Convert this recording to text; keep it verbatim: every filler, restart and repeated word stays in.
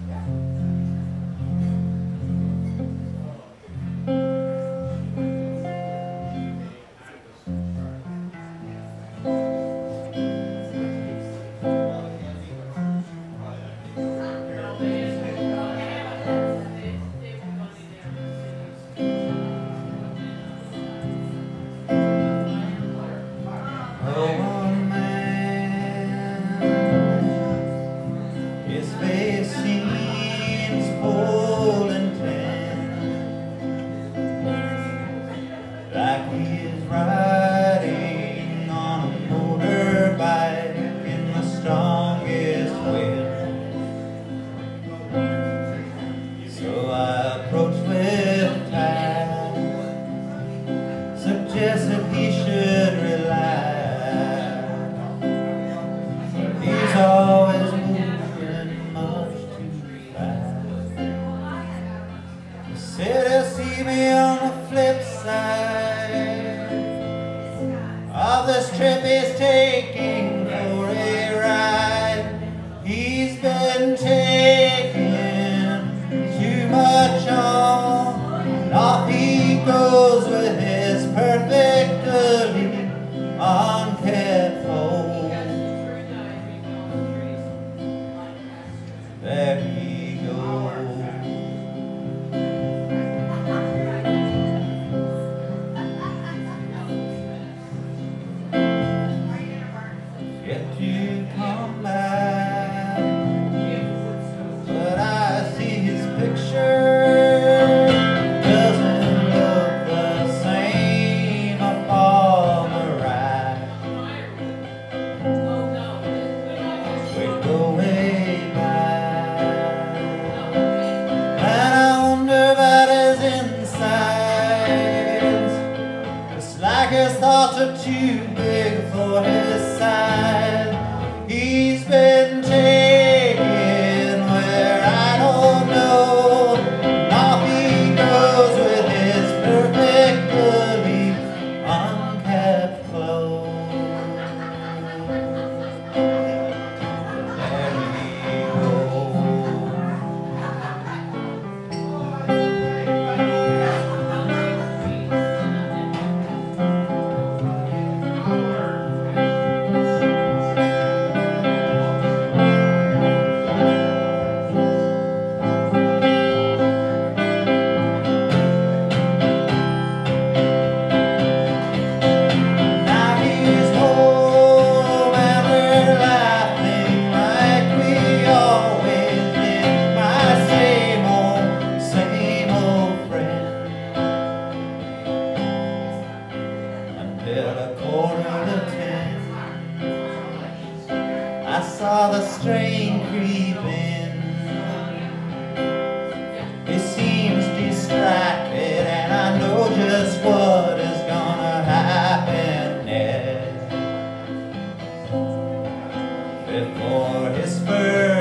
Suggested he should relax. He's always moving much too fast. He said he'll see me on the flip side of this trip he's taking for a ride. He's been taking too much on, and off he goes with his perfectly unkept home. There he goes. Yet to come back, but I see his picture. His thoughts are too big for his size. He's been taken where I don't know, and off he goes with his perfectly unkept clothes. There he goes. At a quarter to ten, I saw the strain creep in. He seems distracted, and I know just what is gonna happen next. Before his first